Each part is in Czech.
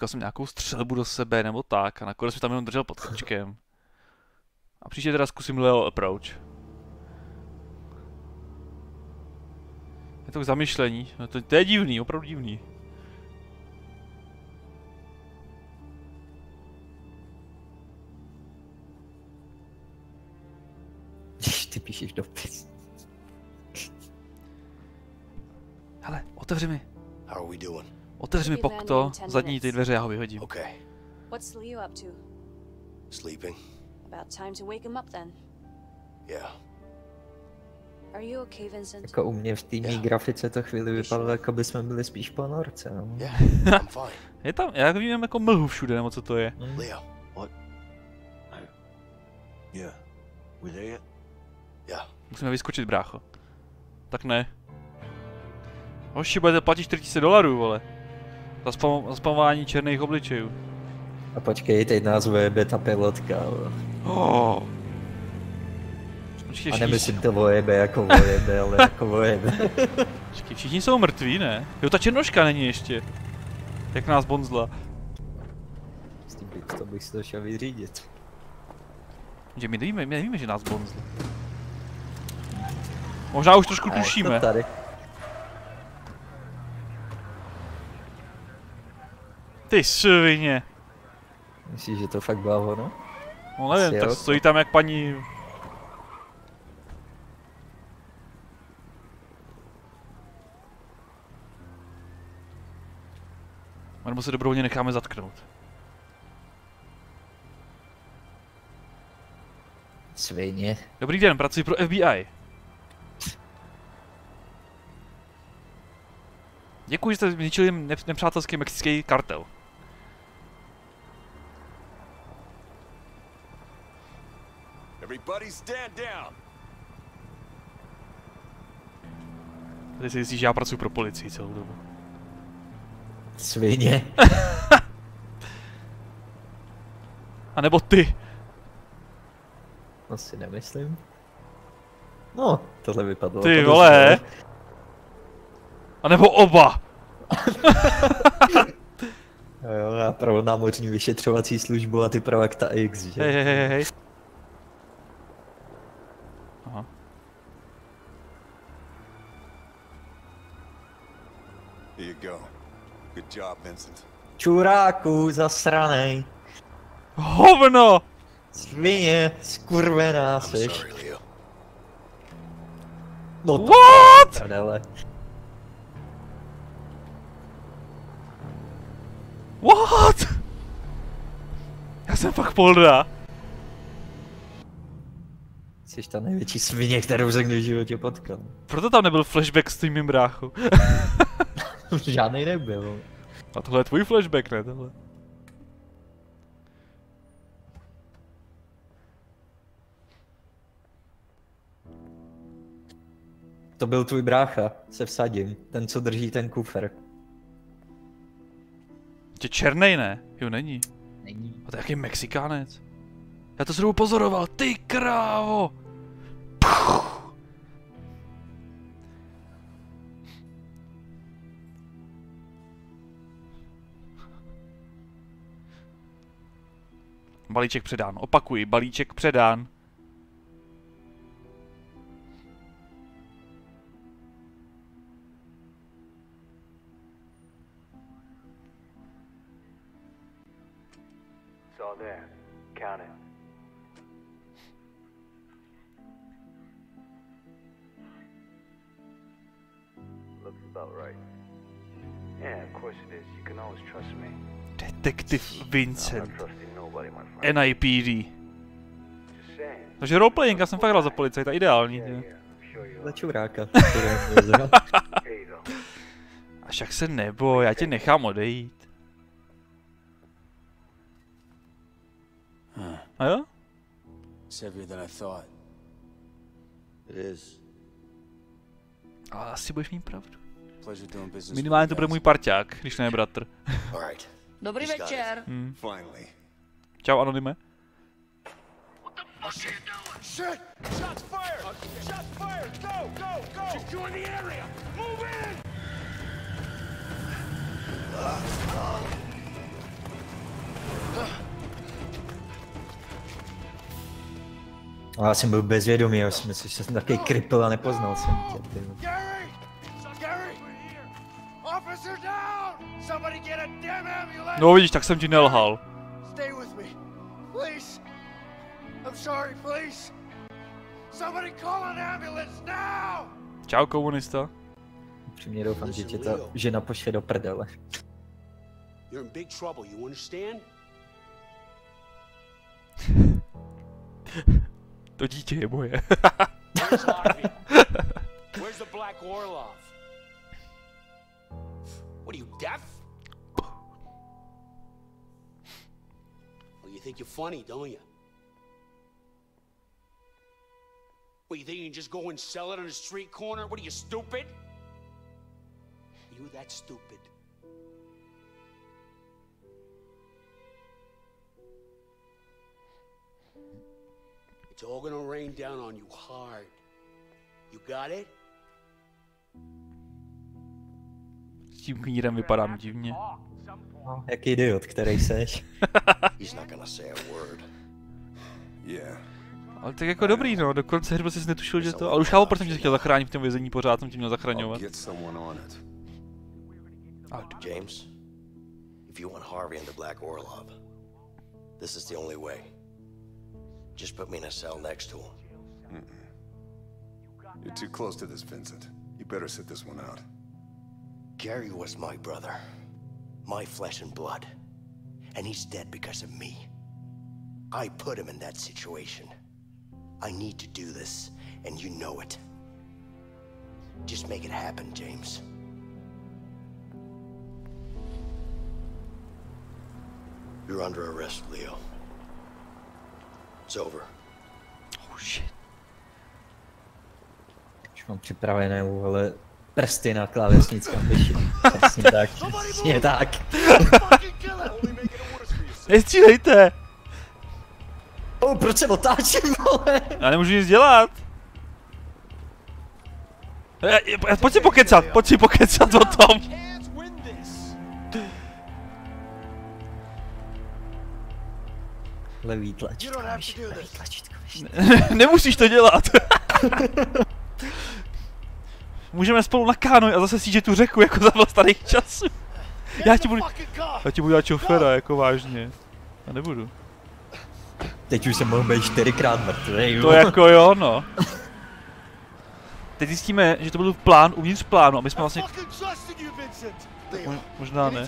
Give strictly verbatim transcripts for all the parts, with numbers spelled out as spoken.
čekal jsem nějakou střelbu do sebe nebo tak a nakonec mi tam jenom držel pod krčkem. A příště teda zkusím Leo approach. Je to k zamyšlení, no to, to je divný, opravdu divný. Ty píšeš dopis. Hele, otevři mi. How are we doing? Otevři mi pokto, zadní ty dveře, já ho vyhodím. Okay. What's Leo up to? Sleeping? About time to wake him up then. Yeah. Are you okay, Vincent? Jako u mě v té mý grafice to chvíli vypadalo, jako by jsme byli spíš po norce, no. Yeah, I'm fine. Je tam, já vidím jako mlhu všude, nebo co to je. Mm. Leo. What? Yeah. We there yet? Yeah. Musíme vyskočit, brácho. Tak ne. Hoši, budete platit čtyři tisíce dolarů, vole. Za, spam, za spamování černých obličejů. A počkej, teď nás vojebe ta pilotka, jo. Oh. A nemyslím to vojebe jako vojebe, ale jako vojebe. Počkej, všichni jsou mrtví, ne? Jo, ta černoška není ještě. Jak nás bonzla. S tím bych to bych si to šel vyřídit. Že my nevíme, my nevíme, že nás bonzla. Možná už trošku tušíme. Tady. Ty svině. Myslíš, že to fakt byla ono? No nevím, tak stojí tam jak paní... Nebo se dobrovolně necháme zatknout. Svině. Dobrý den, pracuji pro F B I. Děkuji, že jste zničili nepřátelský mexický kartel. Everybody stand down. Teď si jistí, že já pracuji pro policii celou dobu. Svině. A nebo ty. To si nemyslím. No, tohle vypadlo. Ty vole. A nebo oba. Jo, já pro námořní vyšetřovací službu a ty pro Akta X, že? Hej, hej, hej, hej. Aha. Here you go. Good job, Vincent. Čuráku, zasranej. Hovno! Svině, skurvená seš. Sorry, Leo. No to What? prdele. What? Já jsem fakt polda. Jsi ta největší svině, kterou jsem kdy v životě potkal. Proto tam nebyl flashback s tím mým bráchou. Žádnej nebyl. A tohle je tvůj flashback, ne tohle? To byl tvůj brácha, se vsadím. Ten, co drží ten kufr. Tě černej, ne? Jo, není. Není. A to je jaký Mexikánec. Já to zrovna pozoroval, ty krávo! Balíček předán, opakuji, balíček předán. It's all there. Count it. Looks about right. Yeah, of course it is. You can always trust me. Detektiv I'm Vincent. not trusting nobody, my friend. N I P D. Just saying. Takže roleplaying, já jsem fakt hrál za policajta, ideální. Yeah, Yeah. yeah. I'm sure you Za are. čuráka. Here you go. A však se neboj, já tě nechám odejít. Huh. A jo? It's heavier than I thought. It is. Ale asi budeš mít pravdu. Pleasure doing business with Minimálně you to bude guys. můj parťák, když ne bratr. All right. Dobrý He's got it. večer. Hmm. Finally. Čau, Anonyme. Shit! Shots fired! Shots fired! Go! Go! Go! Secure the area! Move in! A já jsem byl bezvědomý, já jsem myslel, že jsem takový kripl a nepoznal jsem tě. ty. Gary! Gary! Officer down! Somebody get a damn ambulance! No vidíš, tak jsem ti nelhal. Stay with me. Please. I'm sorry, please. Somebody call an ambulance now! Čau komunista. Upřímně doufám, že tě ta žena pošle do prdele. You're in big trouble, you understand? To dítě je moje. Where's Harvey? Where's the Black Orlov? What are you, deaf? Well, you think you're funny, don't you? What, you think you can just go and sell it on a street corner? What are you, stupid? Are you that stupid? It's all gonna rain down on you hard. You got it? S tím knírem vypadám divně. No, jaký idiot, který seš. He's not gonna say a word. Yeah. Ale tak jako dobrý no, do konce hry jsi netušil, že to... Ale už chápu, proč jsem tě chtěl zachránit v tom vězení, pořád jsem tě měl I'll zachraňovat. get someone on it. James, if you want Harvey and the Black Orlov, this is the only way. Just put me in a cell next to him. Mm-mm. You're too close to this, Vincent. You better sit this one out. Gary was my brother, my flesh and blood, and he's dead because of me. I put him in that situation. I need to do this, and you know it. Just make it happen, James. You're under arrest, Leo. It's over. Oh shit. Už mám připravenou, ale prsty na klávesnici, kam běžím. Přesně tak, přesně tak. Nestřílejte! Oh, proč se otáčím, vole? Já nemůžu nic dělat. Já, já, pojď si pokecat, pojď si pokecat o tom. Levý tlačítko, myši, levý tlačítko, myši. Nemusíš to dělat. Můžeme spolu na kánoji a zase sjíždět tu řeku jako za starých časů. Já ti budu, já ti budu dělat šoféra, jako vážně. Já nebudu. Teď už jsem mohl být čtyřikrát mrtvý. To jako jo, no. Teď zjistíme, že to byl plán uvnitř plánu a my jsme vlastně... Mo- možná ne.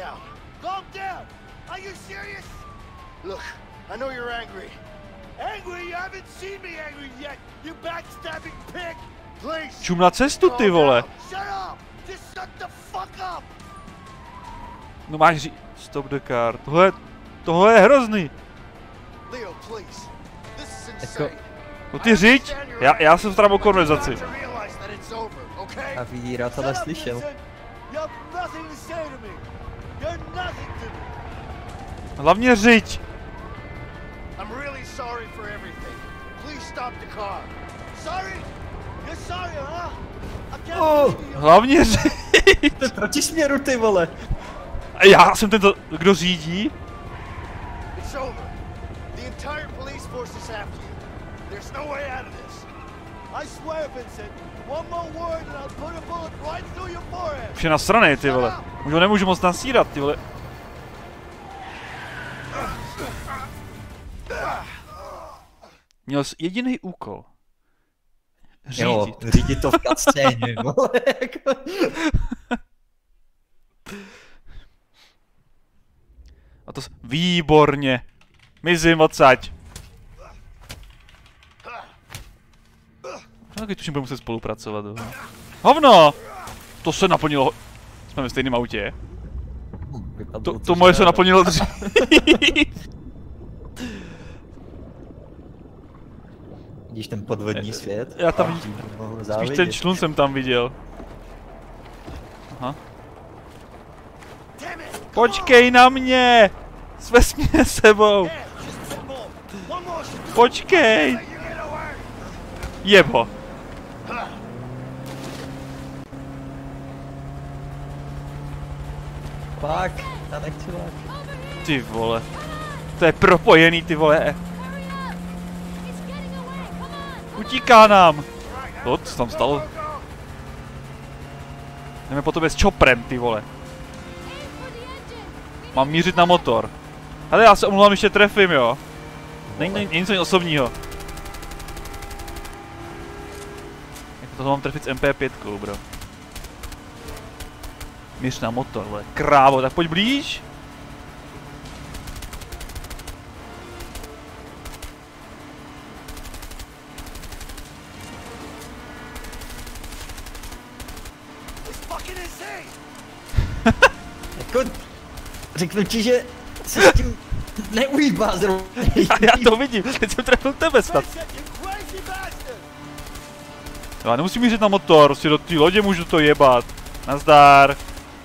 Look, I know you're angry. Angry? You haven't seen me angry yet, you backstabbing pig! Please! Čum na cestu, ty vole! Shut up! Just shut the fuck up! No máš ří... Stop the car. Tohle... Tohle je hrozný. Leo, please. This is Jako... insane. No ty řiď! Já, já jsem starám o konverzaci. A Víra tohle slyšel. Hlavně řiď! I'm really sorry for everything. Please stop the car. Sorry? You're sorry, huh? I can't Oh. believe you. Hlavně řiď! To je proti směru, ty vole. A já jsem tento... Kdo řídí? It's over. The entire police force is after you. There's no way out of this. I swear, Vincent. One more word and I'll put a bullet right through your forehead. Už je nasranej, ty vole. Už ho nemůžu moc nasírat, ty vole. Měl jsi jediný úkol. Řídit. Jo, řídit to v cutscéně, vole, jako. A to s... Výborně. Mizím odsaď. No, když tuším, budeme muset spolupracovat. Jo. Hovno! To se naplnilo. Jsme ve stejném autě. To, to moje se naplnilo dřív. Vidíš ten podvodní svět? Já tam vidím. Spíš ten člun jsem tam viděl. Aha. Počkej na mě! Svez mě sebou! Počkej! Jebo! Fakt, já nechci lát. Ty vole. To je propojený, ty vole. Utíká nám. To, co tam stalo? Jdeme po tobě s čoprem, ty vole. Mám mířit na motor. Hele, já se omlouvám, ještě trefím, jo. Není, není nic osobního. Jak to mám trefit s M P pět, bro. Míř na motor, vole. Krávo, tak pojď blíž. Jako, řeknu ti, že se s tím neujíbá zrovna. Já to vidím, teď jsem trefil tebe snad. Já nemusím mířit na motor, prostě do té lodě můžu to jebat. Nazdar.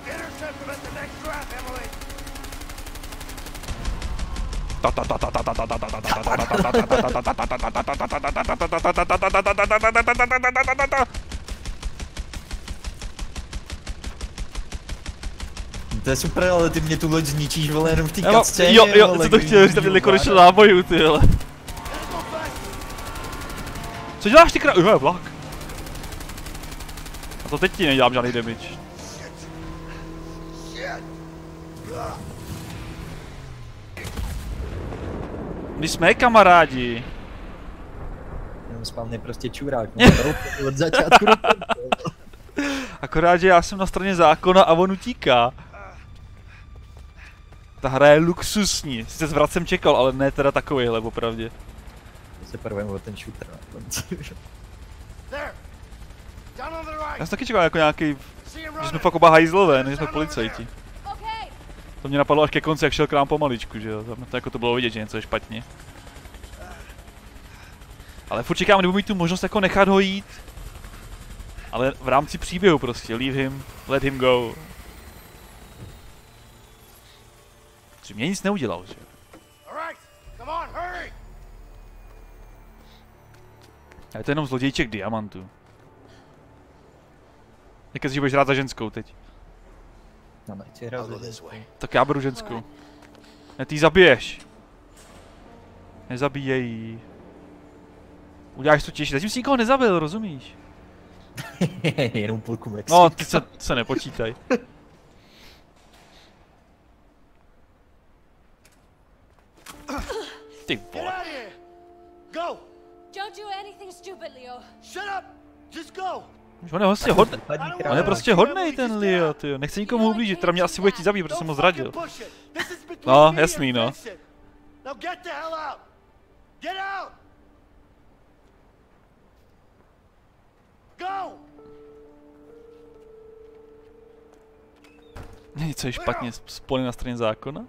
To je super, ale ty mě tu loď zničíš, vole, jenom v té Jo, scéně, jo, jo, vole, co to chtěl říct, tam měli konečně nábojů, ty vole. Co děláš ty krá... Jo, je vlak. A to teď ti nedělám žádný damage. My jsme kamarádi. Jenom spavne prostě čurák, no, od začátku do konce. Akorát, že já jsem na straně zákona a on utíká. Ta hra je luxusní, sice s vracem čekal, ale ne teda takovýhle, popravdě. Se prvujeme o ten shooter. Já jsem taky čekal jako nějaký, že jsme fakt oba hajzlové, než jsme policajti. To mě napadlo až ke konci, jak šel k nám pomaličku, že jo, tam to, jako to bylo vidět, že něco je špatně. Ale furt čekám, nebudu mít tu možnost jako nechat ho jít. Ale v rámci příběhu prostě, leave him, let him go. Že mě nic neudělal, že? A je to jenom zlodějček diamantů. Někdy si budeš rád za ženskou teď. No, nechci hrát za ženskou. Tak já beru ženskou. Ne, ty ji zabiješ. Nezabíjej ji. Uděláš to těžší, zatím si nikoho nezabil, rozumíš? Jenom půlku Mexika. No, ty se, se nepočítaj. Ty vole. Go! Don't do anything stupid, Leo. Shut up! Just go! On je vlastně hodný. On je prostě hodnej ten Leo, tyjo. Nechce nikomu ublížit, teda mě asi bude chtít zabít, protože jsem ho zradil. No, jasný, no. Now get the hell out! Get out! Go! Něco je špatně s poli na straně zákona?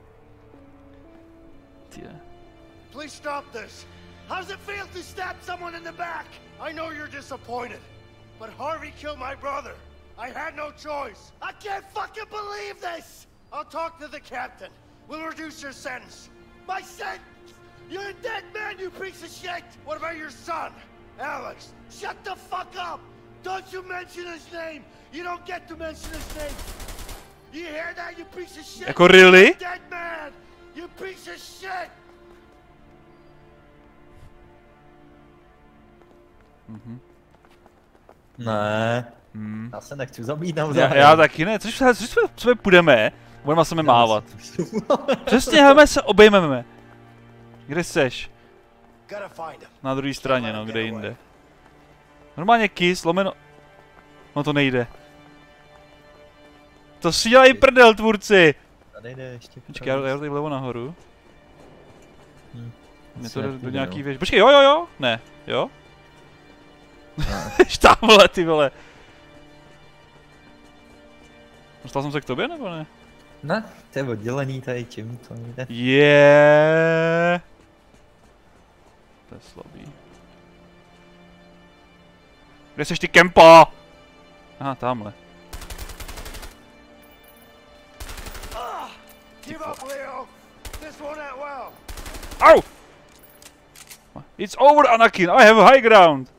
Tě. Please stop this. How does it feel to stab someone in the back? I know you're disappointed, but Harvey killed my brother. I had no choice. I can't fucking believe this! I'll talk to the captain. We'll reduce your sentence. My sentence? You're a dead man, you piece of shit! What about your son? Alex, shut the fuck up! Don't you mention his name! You don't get to mention his name! You hear that, you piece of shit? Jako really? Dead man! You piece of shit! Mhm. Ne. Hmm. Já se nechci zabít na Já, já taky ne, což, což jsme, jsme půjdeme, budeme se mávat. Přesně, hele, se obejmeme. Kde seš? Na druhé straně, no, kde jinde. Normálně kiss, lomeno... No to nejde. To si dělají prdel, tvůrci! Tady jde ještě. Počkej, já jdu tady vlevo nahoru. Hm. Mě to jde do nějaký věž. Počkej, jo, jo, jo, ne, jo? Ještě tamhle, ty vole. Dostal jsem se k tobě, nebo ne? Ne, to je oddělený tady, čím to jde. Je. To je slabý. Kde seš ty, kempo? Aha, tamhle. Au! It's over, Anakin, I have high ground!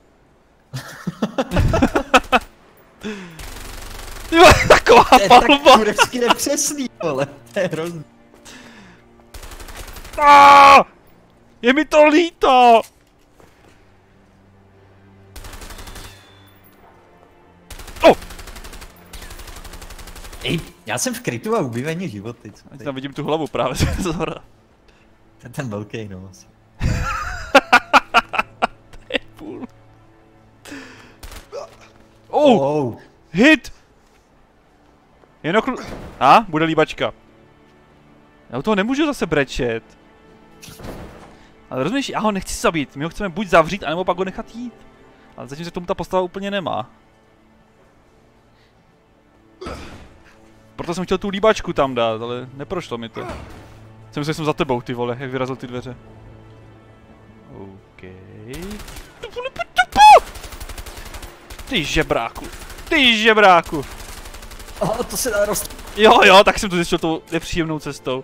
Ty vole, taková palba! To je tak nepřesný, vole, to je hrozný. Ah! Je mi to líto! Oh! Ej, já jsem v krytu a ubývají životy. Co Ať tam vidím tu hlavu právě z hora. Ten, ten velký, no asi. To je půl. Oh! Oh. Hit! Jen okl... A? Bude líbačka. Já u toho nemůžu zase brečet. Ale rozumíš, já ho nechci zabít. My ho chceme buď zavřít, anebo pak ho nechat jít. Ale zatím se k tomu ta postava úplně nemá. Proto jsem chtěl tu líbačku tam dát, ale neprošlo mi to. Jsem myslel, že jsem za tebou, ty vole, jak vyrazil ty dveře. OK. Ty žebráku. Ty žebráku. Oh, to se dá rost... Jo, jo, tak jsem to zjistil tou nepříjemnou cestou.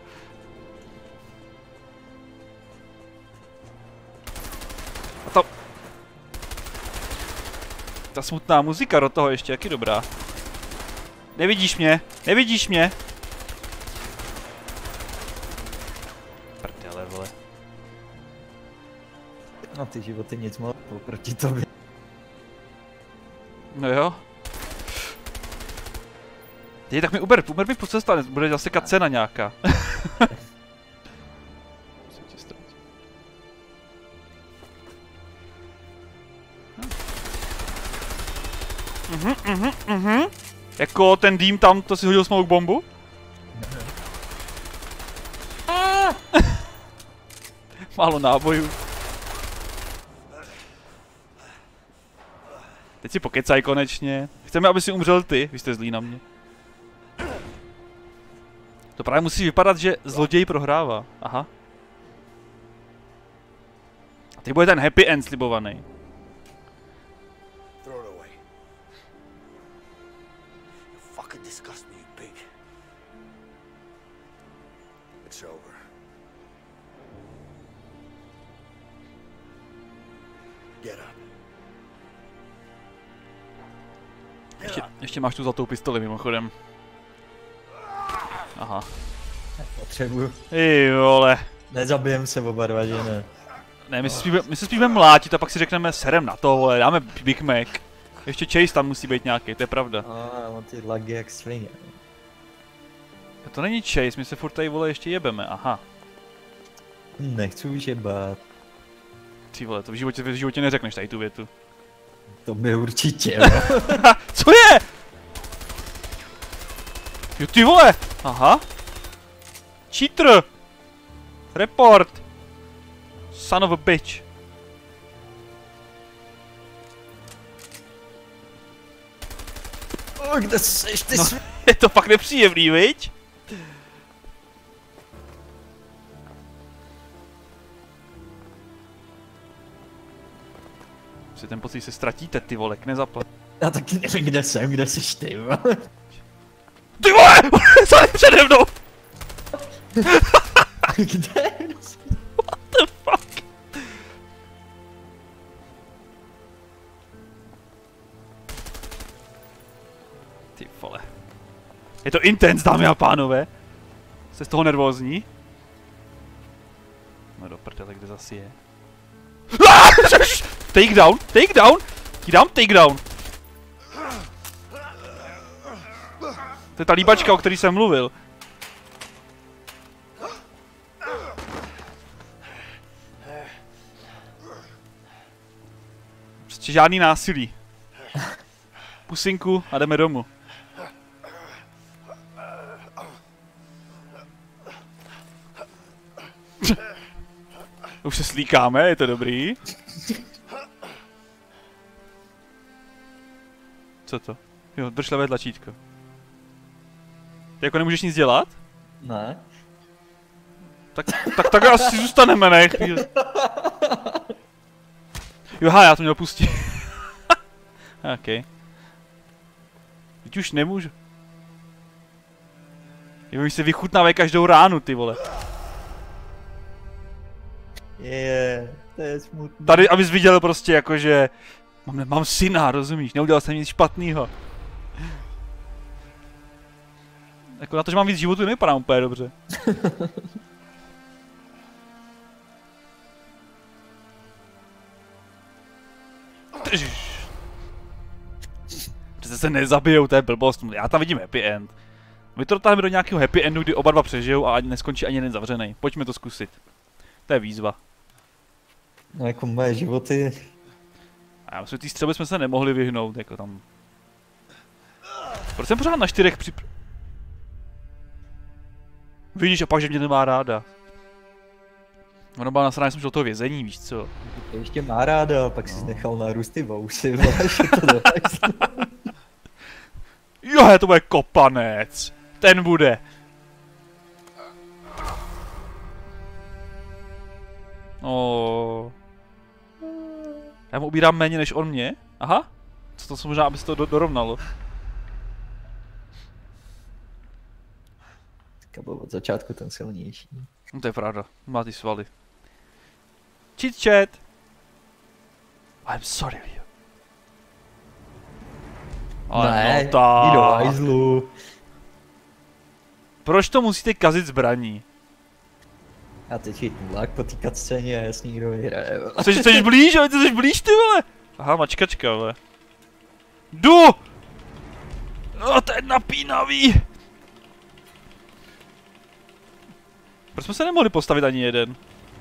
A to... Ta smutná muzika do toho ještě, jak je dobrá. Nevidíš mě, nevidíš mě. Prdele, vole. No ty životy nic moc proti tobě. No jo. Jej, tak mi uber, uber mi po cestě, bude zase cena nějaká. Mhm, mhm, mhm. Jako ten dým tam, to si hodil smoke bombu? Málo nábojů. Teď si pokecaj konečně. Chceme, aby si umřel ty, vy jste zlí na mě. To právě musí vypadat, že zloděj prohrává. Aha. A teď bude ten happy end slibovaný. Throw it away. You fucking disgust me, you pig. It's over. Get up. Ještě, ještě máš tu zlatou pistoli mimochodem. Aha. Potřebuju. Ty vole. Nezabijem se oba dva, že ne? Ne, my se spíme, my se spíme mlátit a pak si řekneme serem na to, vole, dáme Big Mac. Ještě Chase tam musí být nějaký, to je pravda. A on ty lagy jak svině. To není Chase, my se furt tady, vole, ještě jebeme, aha. Nechci už jebat. Ty vole, to v životě, v životě neřekneš tady tu větu. To by určitě, jo. Co je? Jo ty vole! Aha. Cheater! Report! Son of a bitch. O, kde seš ty No, svi... je to fakt nepříjemný, viď? Si ten pocit se ztratíte, ty vole, nezaplat. Já taky nevím, kde jsem, kde seš ty, vole. Ty vole! Tady přede mnou! Kde? What the fuck? Ty vole. Je to intense, dámy a pánové. Jste z toho nervózní? No do prdele, kde zase je? Take down, take down! Ti dám take down. To je ta líbačka, o který jsem mluvil. Prostě žádný násilí. Pusinku a jdeme domů. Už se slíkáme, je to dobrý. Co to? Jo, drž levé tlačítko. Ty jako nemůžeš nic dělat? Ne. Tak, tak, tak asi zůstaneme, ne? Chvíli. Jo, ha, já to měl pustit. OK. Teď už nemůžu. Jo, mi se vychutnávají každou ránu, ty vole. Je, to je smutný. Tady, abys viděl prostě jako, že... Mám, mám syna, rozumíš? Neudělal jsem nic špatného. Jako na to, že mám víc životu, nevypadám úplně dobře. Přece se nezabijou, to je blbost. Já tam vidím happy end. My to dotáhneme do nějakého happy endu, kdy oba dva přežijou a neskončí ani jeden zavřený. Pojďme to zkusit. To je výzva. No jako moje životy... A já myslím, že té střelby jsme se nemohli vyhnout, jako tam... Proč jsem pořád na čtyřech při... Vidíš, a pak, že mě nemá ráda. Ona byla nasraná, jsem šel do toho vězení, víš co? Ještě má ráda, pak si nechal narůst ty vousy, vole, že to dohajslo. Jo, to bude kopanec. Ten bude. Oh. Já mu ubírám méně než on mě? Aha. Co to se možná, aby se to do dorovnalo. Tak byl od začátku ten silnější. No to je pravda, má ty svaly. Chit chat. I'm sorry. Ale ne, no tak. jdi do hajzlu. Proč to musíte kazit zbraní? Já teď chytnu lak po té cutscéně a jasně kdo vyhraje. Chceš, chceš blíž, ale ty jsi blíž, ty vole. Aha, mačkačka, vole. Jdu! No, to je napínavý. Proč jsme se nemohli postavit ani jeden?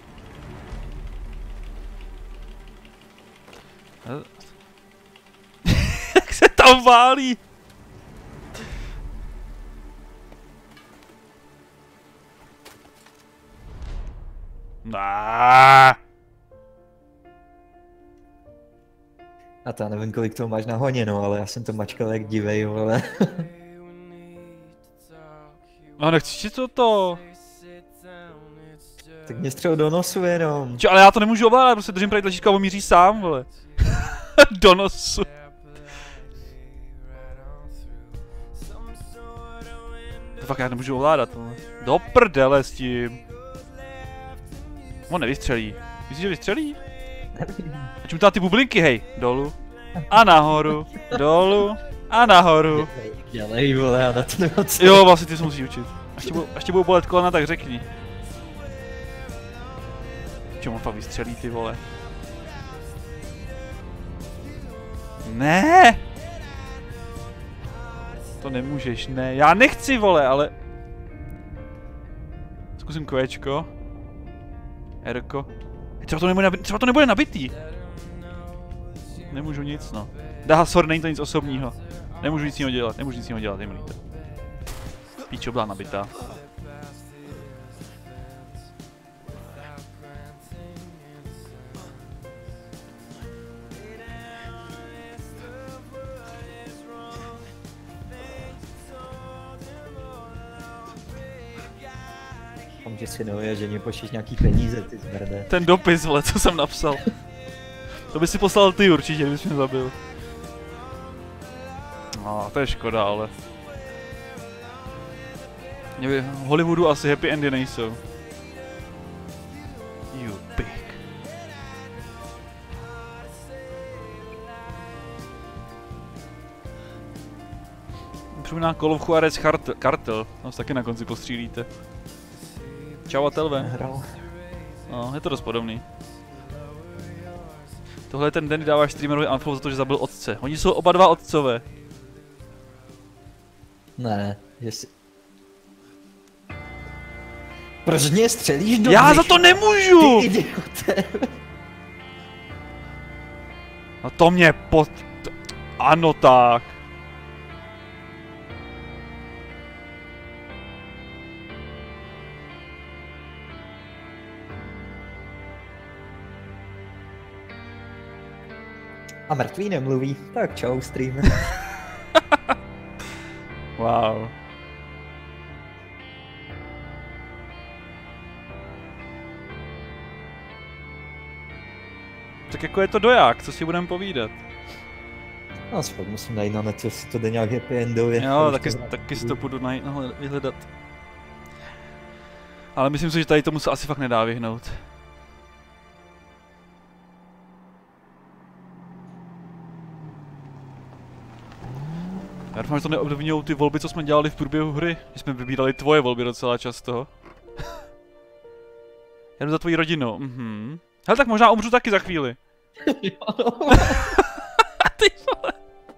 Jak se tam válí? Náááá. A to já nevím, kolik toho máš nahoněno, ale já jsem to mačkal jak divej, vole. No nechci ti to to. Tak mě střel do nosu jenom. Čo, ale já to nemůžu ovládat, prostě držím pravý tlačítko a on míří sám, vole. Do nosu. To fakt já nemůžu ovládat, vole. Do prdele s tím. On nevystřelí. Myslíš, že vystřelí? A čemu ty bublinky, hej? Dolů. A nahoru. Dolů. A nahoru. Dělej, vole, já na to nemám co. Jo, vlastně ty se musíš učit. Až tě budou, až tě budou bolet kolena, tak řekni. Čemu fakt vystřelí, ty vole? Ne! To nemůžeš, ne. Já nechci, vole, ale... Zkusím kvéčko. Erko. Třeba to nebude, třeba to nebude nabitý. Nemůžu nic, no. Dá, sorry, není to nic osobního. Nemůžu nic jiného dělat, nemůžu nic jiného dělat, je mi líto. Píčo byla nabitá. Mám, že si neuje, že mě pošleš nějaký peníze, ty zmrde. Ten dopis, vole, co jsem napsal. To by si poslal ty určitě, kdybys mě zabil. No, to je škoda, ale... V Hollywoodu asi happy endy nejsou. You pig. Připomíná Call of Juarez Cartel, tam se taky na konci postřílíte. Čau a telve. Nehral. No, je to dost podobný. Tohle je ten den, kdy dáváš streamerovi unfollow za to, že zabil otce. Oni jsou oba dva otcové. Ne, jestli... Proč mě střelíš do Já břicha? za to nemůžu! Ty idiote. No to mě pod... Ano tak. A mrtvý nemluví, tak čau stream. Wow. Tak jako je to doják, co si budeme povídat? No, aspoň musím najít na netu, jestli to jde nějak happy endově. Jo, taky, taky si to budu najít, nahled, vyhledat. Ale myslím si, že tady tomu se asi fakt nedá vyhnout. Já doufám, že to neovlivňují ty volby, co jsme dělali v průběhu hry. Že jsme vybírali tvoje volby docela často. Já jdu za tvojí rodinu, mhm. Hele, tak možná umřu taky za chvíli. Ty vole.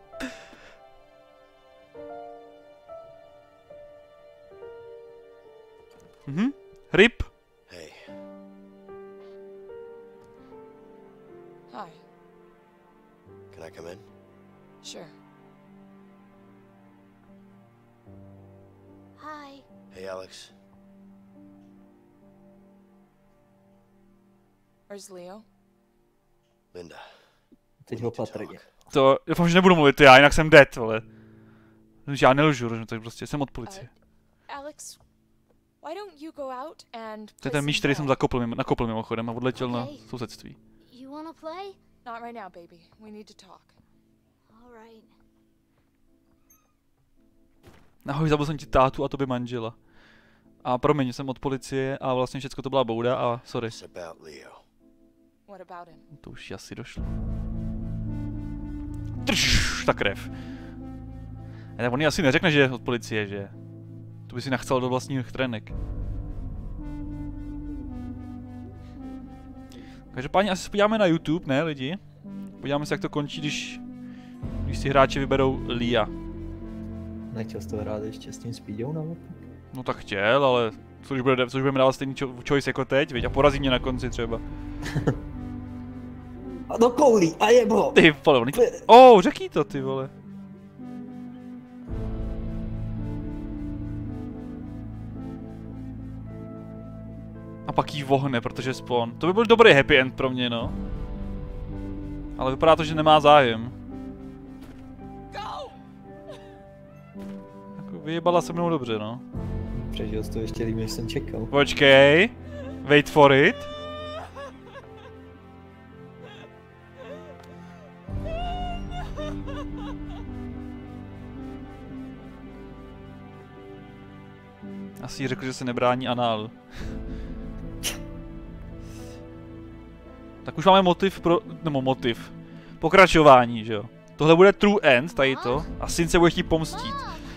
Mhm. Rip. Hey, Hi. can I come in? Sure. Hi. Hey, Alex. Where's Leo? Linda. Teď ho patrně. To, doufám, že nebudu mluvit já, jinak jsem dead, vole. Já nelžu, tak prostě jsem od policie. Alex, why don't you go out and To je ten míč, který jsem zakopl, mimo, nakopl mimochodem a odletěl na Okay. sousedství. You wanna play? Not right now, baby. We need to talk. All right. Ahoj, zabil jsem ti tátu a tobě manžela. A promiň, jsem od policie a vlastně všecko to byla bouda a sorry. It's about Leo. What about him? To už asi došlo. Trš, ta krev. Ne, on ji asi neřekne, že je od policie, že? To by si nachcal do vlastních trenek. Každopádně asi se podíváme na YouTube, ne lidi? Podíváme se, jak to končí, když, když si hráči vyberou Lia. Nechtěl jsi to hrát ještě s tím Speedou na mapu? No tak chtěl, ale co už, bude, co už budeme dávat stejný cho choice jako teď, viď? A porazí mě na konci třeba. A do koulí, a jebo! Ty vole, on... Oh, řekni to, ty vole. A pak jí vohne, protože spawn. To by byl dobrý happy end pro mě, no. Ale vypadá to, že nemá zájem. Jako vyjebala se mnou dobře, no. Přežil jsi to ještě líp, než jsem čekal. Počkej. Wait for it. Asi jí řekl, že se nebrání análu. Tak už máme motiv pro... nebo motiv. Pokračování, že jo. Tohle bude true end, tady to. A syn se bude chtít pomstit.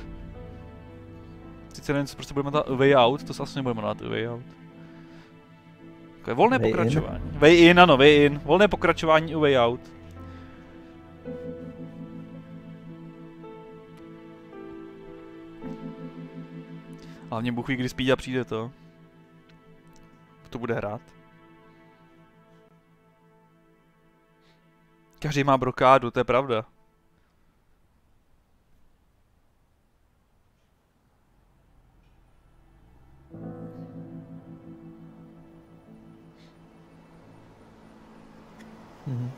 Sice nevím, co prostě budeme dát way out, to se asi nebudeme dát way out. Takové volné Way pokračování. In. Way in, ano, way in. Volné pokračování u way out. Hlavně Bůh ví, kdy Speeda přijde to. To bude hrát. Každý má brokádu, to je pravda. Mhm.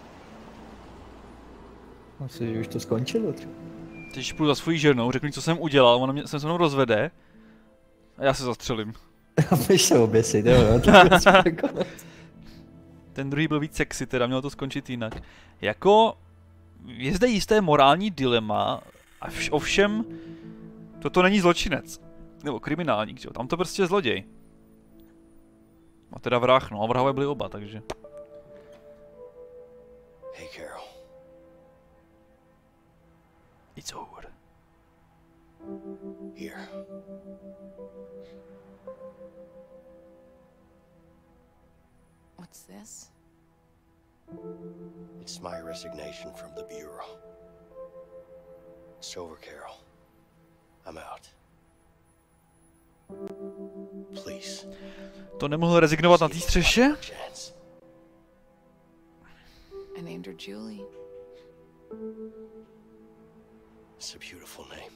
Asi, že už to skončilo třeba. Teď půjdu za svojí ženou, řeknu, co jsem udělal, ona mě se mnou rozvede. A já se zastřelím. Běž se oběsit, jo, jo. Ten druhý byl víc sexy, teda mělo to skončit jinak. Jako, je zde jisté morální dilema, a vš ovšem, toto není zločinec. Nebo kriminálník, jo, tam to prostě je zloděj. A teda vrah, no, a vrahové byli oba, takže. Hey, Carol. It's over. Here. What's this? It's my resignation from the Bureau. It's over, Carol. I'm out. Please. To nemohl rezignovat na té střeše? Chance. I named her Julie. It's a beautiful name.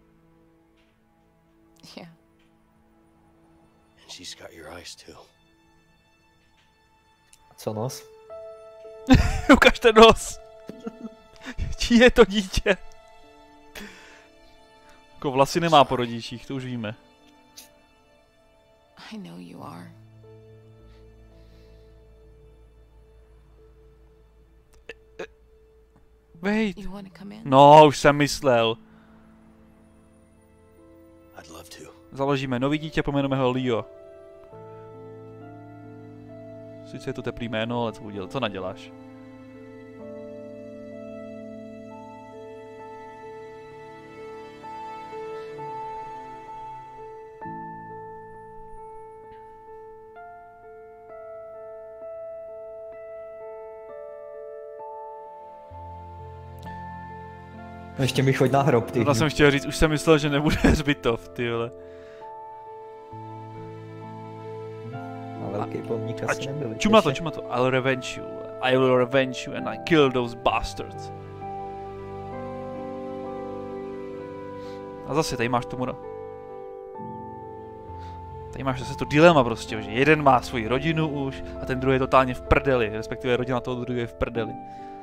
Yeah. And she's got your eyes too. Co nos? Ukažte nos! Čí je to dítě? Jako vlasy nemá po rodičích, to už víme. I know you are. Wait. You want to come in? No, už jsem myslel. I'd love to. Založíme nový dítě, pojmenujeme ho Leo. Sice je to teplý jméno, ale co udělal, co naděláš? No ještě mi choď na hrob, ty. Tohle jsem chtěl říct, už jsem myslel, že nebude hřbitov, ty vole. A velký pomník asi nebyl. Čum na to, čum na to. I'll revenge you. I will revenge you and I kill those bastards. A zase, tady máš tomu. Tady máš zase to dilema prostě, že jeden má svoji rodinu už a ten druhý je totálně v prdeli, respektive rodina toho druhého je v prdeli.